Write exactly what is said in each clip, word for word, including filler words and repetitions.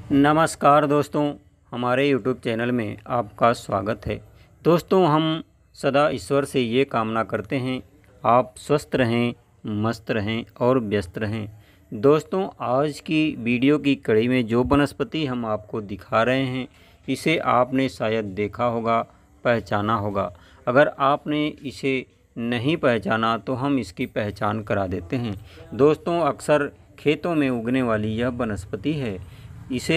नमस्कार दोस्तों, हमारे यूट्यूब चैनल में आपका स्वागत है। दोस्तों, हम सदा ईश्वर से ये कामना करते हैं आप स्वस्थ रहें, मस्त रहें और व्यस्त रहें। दोस्तों, आज की वीडियो की कड़ी में जो वनस्पति हम आपको दिखा रहे हैं, इसे आपने शायद देखा होगा, पहचाना होगा। अगर आपने इसे नहीं पहचाना तो हम इसकी पहचान करा देते हैं। दोस्तों, अक्सर खेतों में उगने वाली यह वनस्पति है। इसे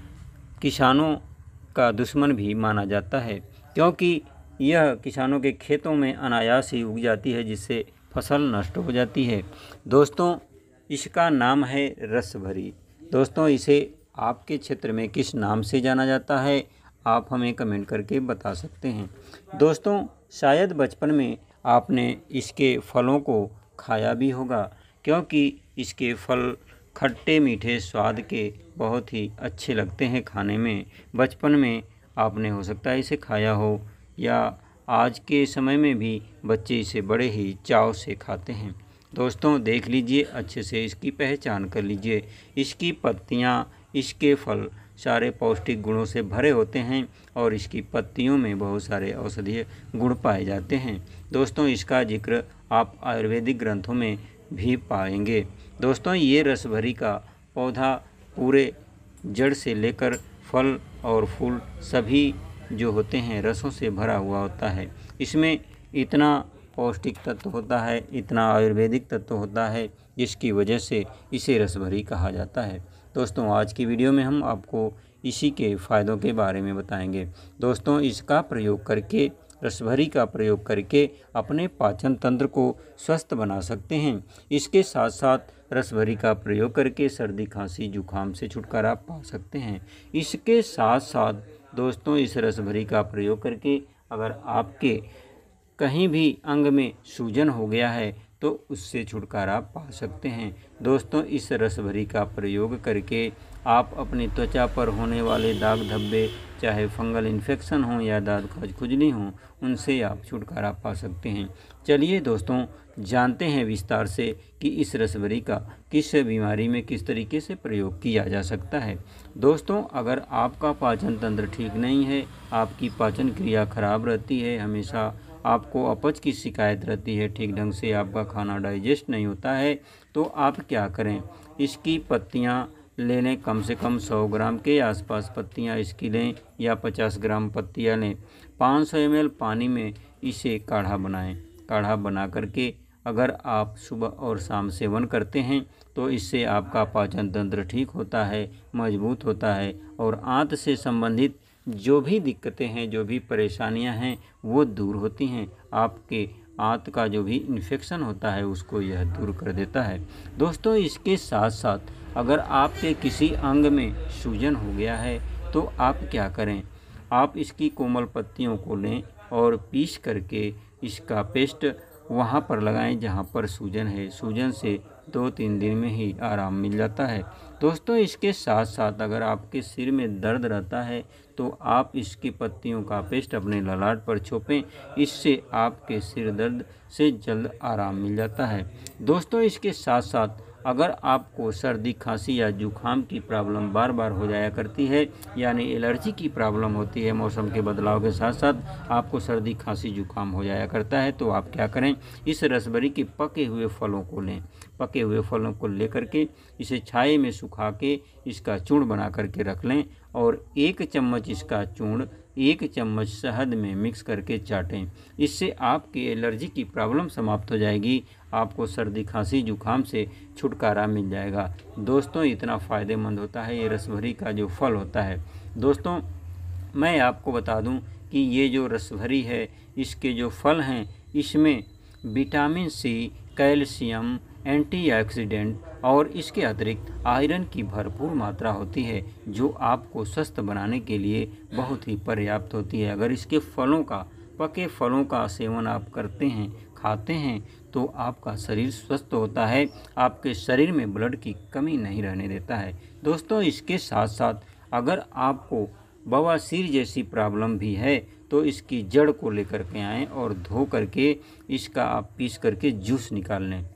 किसानों का दुश्मन भी माना जाता है, क्योंकि यह किसानों के खेतों में अनायास ही उग जाती है, जिससे फसल नष्ट हो जाती है। दोस्तों, इसका नाम है रसभरी। दोस्तों, इसे आपके क्षेत्र में किस नाम से जाना जाता है, आप हमें कमेंट करके बता सकते हैं। दोस्तों, शायद बचपन में आपने इसके फलों को खाया भी होगा, क्योंकि इसके फल खट्टे मीठे स्वाद के बहुत ही अच्छे लगते हैं खाने में। बचपन में आपने हो सकता है इसे खाया हो, या आज के समय में भी बच्चे इसे बड़े ही चाव से खाते हैं। दोस्तों, देख लीजिए, अच्छे से इसकी पहचान कर लीजिए। इसकी पत्तियां, इसके फल सारे पौष्टिक गुणों से भरे होते हैं और इसकी पत्तियों में बहुत सारे औषधीय गुण पाए जाते हैं। दोस्तों, इसका जिक्र आप आयुर्वेदिक ग्रंथों में भी पाएंगे। दोस्तों, ये रसभरी का पौधा पूरे जड़ से लेकर फल और फूल सभी जो होते हैं रसों से भरा हुआ होता है। इसमें इतना पौष्टिक तत्व होता है, इतना आयुर्वेदिक तत्व होता है, जिसकी वजह से इसे रसभरी कहा जाता है। दोस्तों, आज की वीडियो में हम आपको इसी के फ़ायदों के बारे में बताएंगे। दोस्तों, इसका प्रयोग करके, रसभरी का प्रयोग करके अपने पाचन तंत्र को स्वस्थ बना सकते हैं। इसके साथ साथ रसभरी का प्रयोग करके सर्दी खांसी जुखाम से छुटकारा पा सकते हैं। इसके साथ साथ दोस्तों, इस रसभरी का प्रयोग करके अगर आपके कहीं भी अंग में सूजन हो गया है तो उससे छुटकारा पा सकते हैं। दोस्तों, इस रसभरी का प्रयोग करके आप अपनी त्वचा पर होने वाले दाग धब्बे, चाहे फंगल इन्फेक्शन हो या दाद खाज खुजली हो, उनसे आप छुटकारा पा सकते हैं। चलिए दोस्तों, जानते हैं विस्तार से कि इस रसभरी का किस बीमारी में किस तरीके से प्रयोग किया जा सकता है। दोस्तों, अगर आपका पाचन तंत्र ठीक नहीं है, आपकी पाचन क्रिया खराब रहती है, हमेशा आपको अपच की शिकायत रहती है, ठीक ढंग से आपका खाना डाइजेस्ट नहीं होता है, तो आप क्या करें, इसकी पत्तियां ले लें। कम से कम सौ ग्राम के आसपास पत्तियां इसकी लें, या पचास ग्राम पत्तियां लें। पाँच सौ एम एल पानी में इसे काढ़ा बनाएं। काढ़ा बना करके अगर आप सुबह और शाम सेवन करते हैं तो इससे आपका पाचन तंत्र ठीक होता है, मजबूत होता है, और आंत से संबंधित जो भी दिक्कतें हैं, जो भी परेशानियां हैं, वो दूर होती हैं। आपके आंत का जो भी इन्फेक्शन होता है उसको यह दूर कर देता है। दोस्तों, इसके साथ साथ अगर आपके किसी अंग में सूजन हो गया है तो आप क्या करें, आप इसकी कोमल पत्तियों को लें और पीस करके इसका पेस्ट वहाँ पर लगाएं जहाँ पर सूजन है। सूजन से दो तीन दिन में ही आराम मिल जाता है। दोस्तों, इसके साथ साथ अगर आपके सिर में दर्द रहता है तो आप इसकी पत्तियों का पेस्ट अपने ललाट पर छोपें। इससे आपके सिर दर्द से जल्द आराम मिल जाता है। दोस्तों, इसके साथ साथ अगर आपको सर्दी खांसी या जुखाम की प्रॉब्लम बार बार हो जाया करती है, यानी एलर्जी की प्रॉब्लम होती है, मौसम के बदलाव के साथ साथ आपको सर्दी खांसी जुखाम हो जाया करता है, तो आप क्या करें, इस रसभरी के पके हुए फलों को लें। पके हुए फलों को लेकर के इसे छाये में सुखा के इसका चूर्ण बना करके रख लें, और एक चम्मच इसका चूर्ण एक चम्मच शहद में मिक्स करके चाटें। इससे आपकी एलर्जी की प्रॉब्लम समाप्त हो जाएगी, आपको सर्दी खांसी जुखाम से छुटकारा मिल जाएगा। दोस्तों, इतना फ़ायदेमंद होता है ये रसभरी का जो फल होता है। दोस्तों, मैं आपको बता दूं कि ये जो रसभरी है, इसके जो फल हैं, इसमें विटामिन सी, कैल्शियम, एंटीऑक्सीडेंट और इसके अतिरिक्त आयरन की भरपूर मात्रा होती है, जो आपको स्वस्थ बनाने के लिए बहुत ही पर्याप्त होती है। अगर इसके फलों का, पके फलों का सेवन आप करते हैं, खाते हैं, तो आपका शरीर स्वस्थ होता है, आपके शरीर में ब्लड की कमी नहीं रहने देता है। दोस्तों, इसके साथ साथ अगर आपको बवासीर जैसी प्रॉब्लम भी है तो इसकी जड़ को लेकर के आएँ और धो करके इसका आप पीस करके जूस निकाल लें।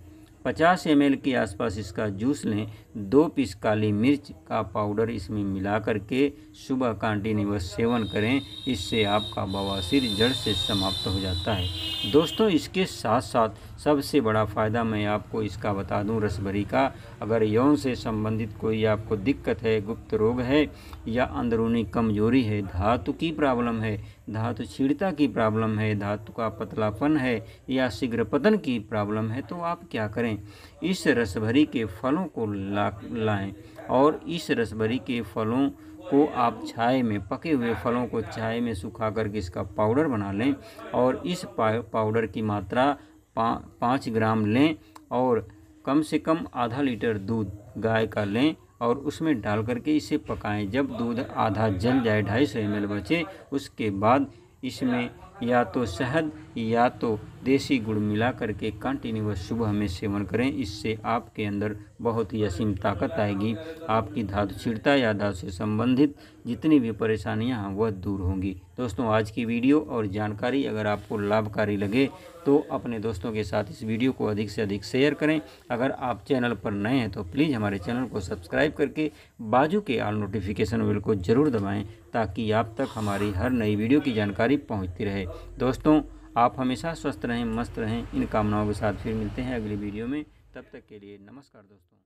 पचास एम एल के आसपास इसका जूस लें। दो पीस काली मिर्च का पाउडर इसमें मिला करके सुबह कंटिन्यूअस सेवन करें। इससे आपका बवासीर जड़ से समाप्त हो जाता है। दोस्तों, इसके साथ साथ सबसे बड़ा फ़ायदा मैं आपको इसका बता दूं रसभरी का। अगर यौन से संबंधित कोई आपको दिक्कत है, गुप्त रोग है या अंदरूनी कमजोरी है, धातु की प्रॉब्लम है, धातु क्षीणता की प्रॉब्लम है, धातु का पतलापन है या शीघ्र पतन की प्रॉब्लम है, तो आप क्या करें, इस रसभरी के फलों को ला लाएँ और इस रसभरी के फलों को आप छाए में, पके हुए फलों को छाए में सुखा करके इसका पाउडर बना लें और इस पाउडर की मात्रा पा, पाँच ग्राम लें और कम से कम आधा लीटर दूध गाय का लें और उसमें डाल करके इसे पकाएं। जब दूध आधा जल जाए, ढाई सौ एम एल बचे, उसके बाद इसमें या तो शहद या तो देसी गुड़ मिला करके कंटिन्यूअस सुबह में सेवन करें। इससे आपके अंदर बहुत ही असीम ताकत आएगी। आपकी धातु क्षीणता या धातु से संबंधित जितनी भी परेशानियां हैं वह दूर होंगी। दोस्तों, आज की वीडियो और जानकारी अगर आपको लाभकारी लगे तो अपने दोस्तों के साथ इस वीडियो को अधिक से अधिक शेयर करें। अगर आप चैनल पर नए हैं तो प्लीज़ हमारे चैनल को सब्सक्राइब करके बाजू के ऑल नोटिफिकेशन बेल को ज़रूर दबाएं ताकि आप तक हमारी हर नई वीडियो की जानकारी पहुंचती रहे। दोस्तों, आप हमेशा स्वस्थ रहें, मस्त रहें। इन कामनाओं के साथ फिर मिलते हैं अगली वीडियो में। तब तक के लिए नमस्कार दोस्तों।